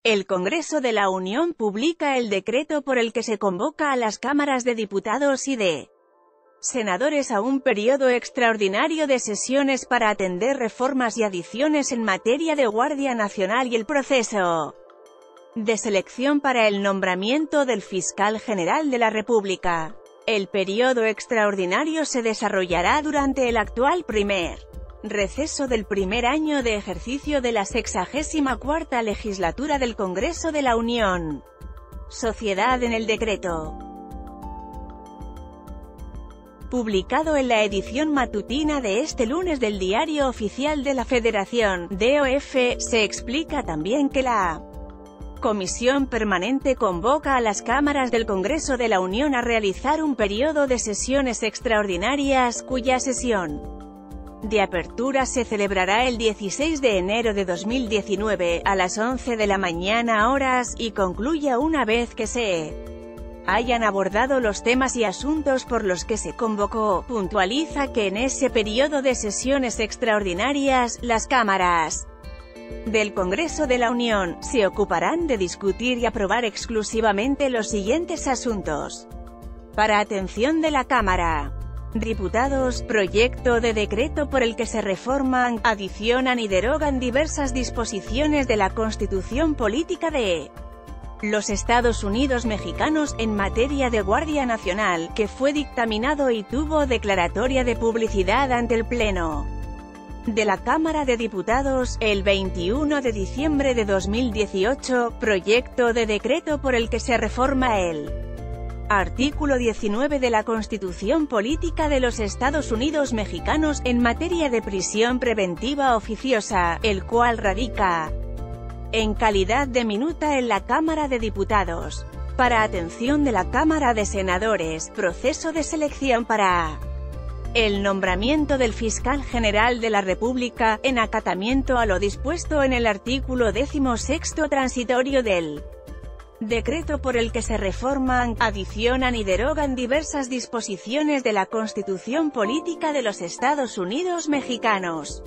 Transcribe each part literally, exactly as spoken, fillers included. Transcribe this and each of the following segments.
El Congreso de la Unión publica el decreto por el que se convoca a las cámaras de diputados y de senadores a un periodo extraordinario de sesiones para atender reformas y adiciones en materia de Guardia Nacional y el proceso de selección para el nombramiento del Fiscal General de la República. El periodo extraordinario se desarrollará durante el actual primer receso del primer año de ejercicio de la sexagésima cuarta legislatura del Congreso de la Unión. Sociedad en el decreto, publicado en la edición matutina de este lunes del Diario Oficial de la Federación, D O F, se explica también que la Comisión Permanente convoca a las cámaras del Congreso de la Unión a realizar un periodo de sesiones extraordinarias, cuya sesión de apertura se celebrará el dieciséis de enero de dos mil diecinueve, a las once de la mañana horas, y concluya una vez que se hayan abordado los temas y asuntos por los que se convocó. Puntualiza que en ese periodo de sesiones extraordinarias, las cámaras del Congreso de la Unión se ocuparán de discutir y aprobar exclusivamente los siguientes asuntos. Para atención de la Cámara Diputados: proyecto de decreto por el que se reforman, adicionan y derogan diversas disposiciones de la Constitución Política de los Estados Unidos Mexicanos, en materia de Guardia Nacional, que fue dictaminado y tuvo declaratoria de publicidad ante el Pleno de la Cámara de Diputados, el veintiuno de diciembre de dos mil dieciocho, proyecto de decreto por el que se reforma el artículo diecinueve de la Constitución Política de los Estados Unidos Mexicanos, en materia de prisión preventiva oficiosa, el cual radica en calidad de minuta en la Cámara de Diputados. Para atención de la Cámara de Senadores, proceso de selección para el nombramiento del Fiscal General de la República, en acatamiento a lo dispuesto en el artículo decimosexto transitorio del decreto por el que se reforman, adicionan y derogan diversas disposiciones de la Constitución Política de los Estados Unidos Mexicanos.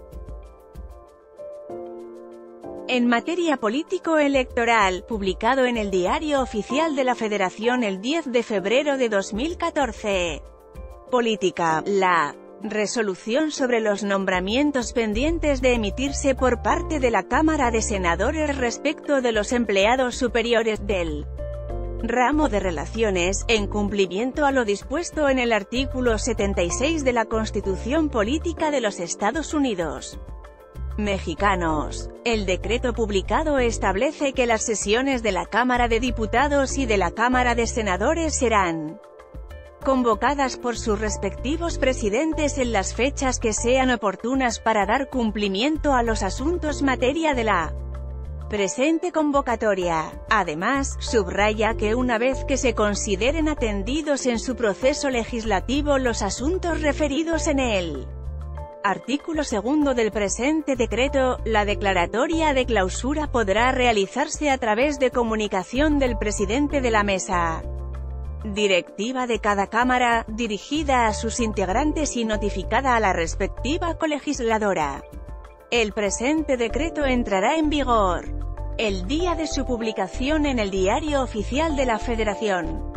En materia político-electoral, publicado en el Diario Oficial de la Federación el diez de febrero de dos mil catorce. Política. La resolución sobre los nombramientos pendientes de emitirse por parte de la Cámara de Senadores respecto de los empleados superiores del ramo de relaciones, en cumplimiento a lo dispuesto en el artículo setenta y seis de la Constitución Política de los Estados Unidos Mexicanos. El decreto publicado establece que las sesiones de la Cámara de Diputados y de la Cámara de Senadores serán convocadas por sus respectivos presidentes en las fechas que sean oportunas para dar cumplimiento a los asuntos materia de la presente convocatoria. Además, subraya que una vez que se consideren atendidos en su proceso legislativo los asuntos referidos en el artículo segundo del presente decreto, la declaratoria de clausura podrá realizarse a través de comunicación del presidente de la mesa directiva de cada Cámara, dirigida a sus integrantes y notificada a la respectiva colegisladora. El presente decreto entrará en vigor el día de su publicación en el Diario Oficial de la Federación.